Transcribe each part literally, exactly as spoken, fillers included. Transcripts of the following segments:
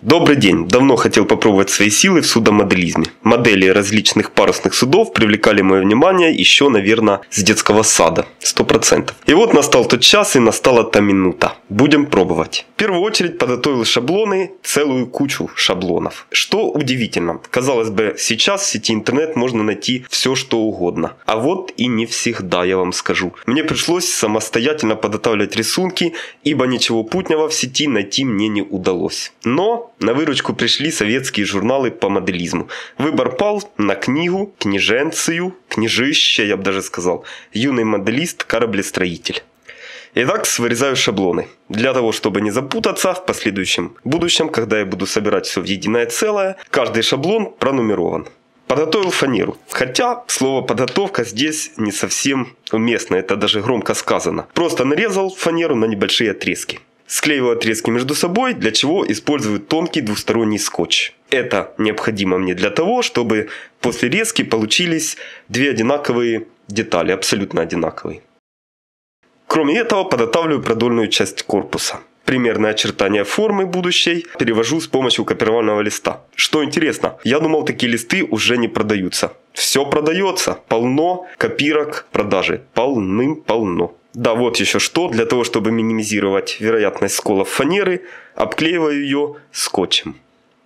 Добрый день! Давно хотел попробовать свои силы в судомоделизме. Модели различных парусных судов привлекали мое внимание еще, наверное, с детского сада. Сто процентов. И вот настал тот час и настала та минута. Будем пробовать. В первую очередь подготовил шаблоны, целую кучу шаблонов. Что удивительно. Казалось бы, сейчас в сети интернет можно найти все, что угодно. А вот и не всегда, я вам скажу. Мне пришлось самостоятельно подготавливать рисунки, ибо ничего путнего в сети найти мне не удалось. Но на выручку пришли советские журналы по моделизму. Выбор пал на книгу, книженцию, книжище, я бы даже сказал, «Юный моделист, кораблестроитель». Итак, вырезаю шаблоны. Для того, чтобы не запутаться в последующем будущем, когда я буду собирать все в единое целое, каждый шаблон пронумерован. Подготовил фанеру. Хотя слово «подготовка» здесь не совсем уместно, это даже громко сказано. Просто нарезал фанеру на небольшие отрезки. Склеиваю отрезки между собой, для чего использую тонкий двусторонний скотч. Это необходимо мне для того, чтобы после резки получились две одинаковые детали, абсолютно одинаковые. Кроме этого, подготавливаю продольную часть корпуса. Примерное очертание формы будущей перевожу с помощью копировального листа. Что интересно, я думал, такие листы уже не продаются. Все продается, полно копирок продажи, полным-полно. Да, вот еще что, для того, чтобы минимизировать вероятность сколов фанеры, обклеиваю ее скотчем.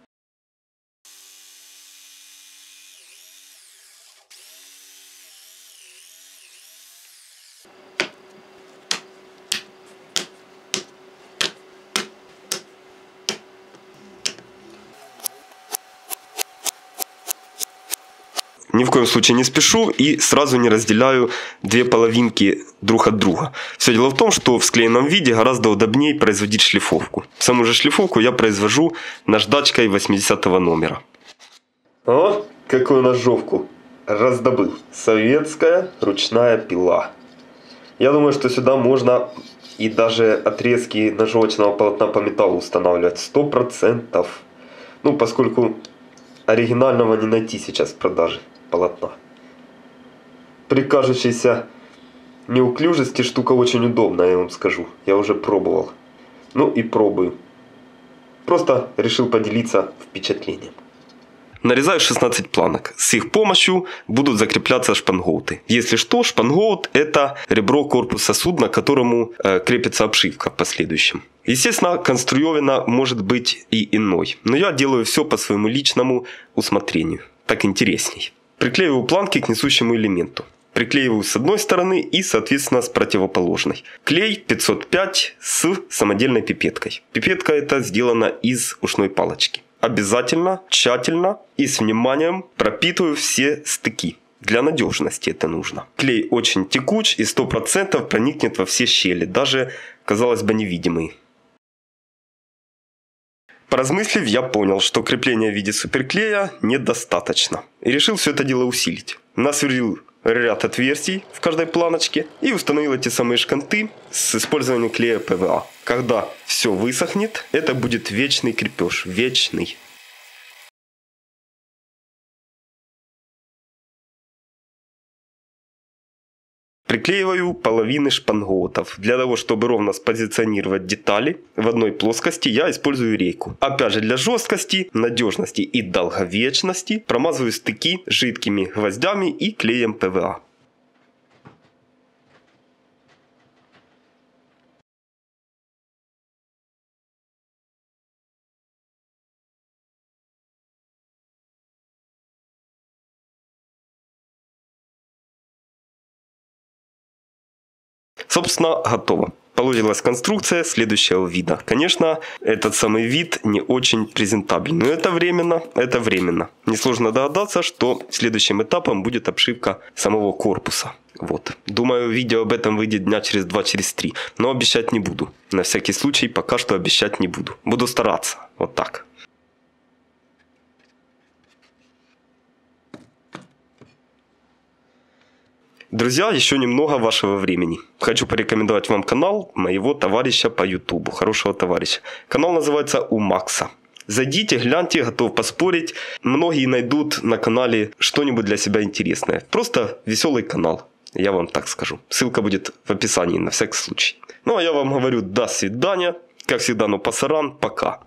Ни в коем случае не спешу и сразу не разделяю две половинки друг от друга. Все дело в том, что в склеенном виде гораздо удобнее производить шлифовку. Саму же шлифовку я произвожу наждачкой восьмидесятого номера. О, какую ножовку раздобыл. Советская ручная пила. Я думаю, что сюда можно и даже отрезки ножовочного полотна по металлу устанавливать. Сто процентов. Ну, поскольку оригинального не найти сейчас в продаже полотна. При кажущейся неуклюжести штука очень удобная, я вам скажу. Я уже пробовал. Ну и пробую. Просто решил поделиться впечатлением. Нарезаю шестнадцать планок. С их помощью будут закрепляться шпангоуты. Если что, шпангоут — это ребро корпуса судна, к которому э, крепится обшивка в последующем. Естественно, конструевина может быть и иной. Но я делаю все по своему личному усмотрению. Так интересней. Приклеиваю планки к несущему элементу. Приклеиваю с одной стороны и, соответственно, с противоположной. Клей пятьсот пять с самодельной пипеткой. Пипетка эта сделана из ушной палочки. Обязательно, тщательно и с вниманием пропитываю все стыки. Для надежности это нужно. Клей очень текуч и сто процентов проникнет во все щели, даже, казалось бы, невидимые. Поразмыслив, я понял, что крепления в виде суперклея недостаточно. И решил все это дело усилить. Насверлил ряд отверстий в каждой планочке и установил эти самые шканты с использованием клея пэ вэ а. Когда все высохнет, это будет вечный крепеж. Вечный. Приклеиваю половины шпангоутов. Для того, чтобы ровно спозиционировать детали в одной плоскости, я использую рейку. Опять же, для жесткости, надежности и долговечности промазываю стыки жидкими гвоздями и клеем пэ вэ а. Собственно, готово. Получилась конструкция следующего вида. Конечно, этот самый вид не очень презентабельный, но это временно, это временно. Несложно догадаться, что следующим этапом будет обшивка самого корпуса. Вот. Думаю, видео об этом выйдет дня через два, через три. Но обещать не буду. На всякий случай пока что обещать не буду. Буду стараться. Вот так. Друзья, еще немного вашего времени. Хочу порекомендовать вам канал моего товарища по ютубу, хорошего товарища. Канал называется «У Макса». Зайдите, гляньте, готов поспорить. Многие найдут на канале что-нибудь для себя интересное. Просто веселый канал, я вам так скажу. Ссылка будет в описании на всякий случай. Ну а я вам говорю до свидания. Как всегда, ну пасаран, пока.